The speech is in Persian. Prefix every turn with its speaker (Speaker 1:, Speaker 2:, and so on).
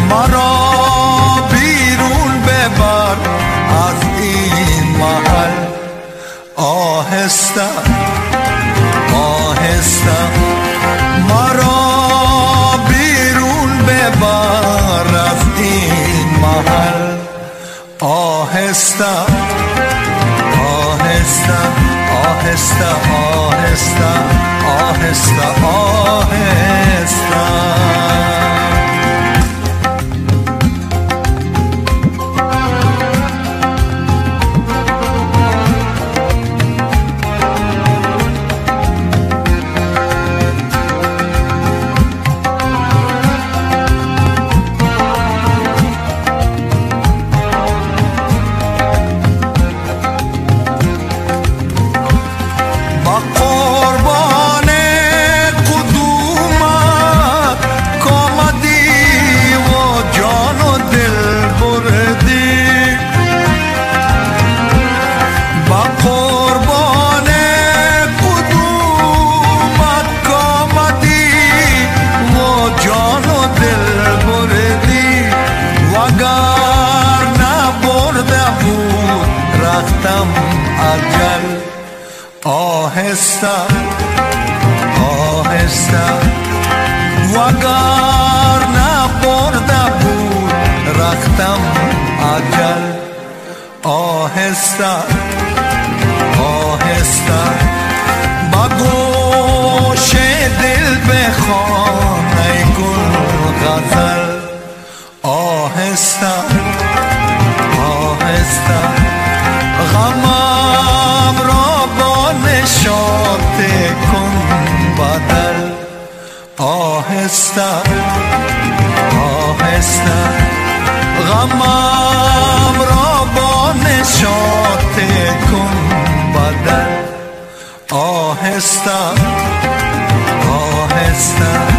Speaker 1: مرا بیرون ببر از این محل. آهسته آهسته مرا بیرون ببر از این محل. آهسته آهسته آهسته آهسته آهسته آهسته. آهسته آهسته وگر نبرده بود رفتم اجل. آهسته آهسته با گوش دل بخوان ای گل غزل. آهسته آهسته غمم را با نشاط کن بدل. آهسته آهسته غمم را با نشاط کن بدل. آهسته آهسته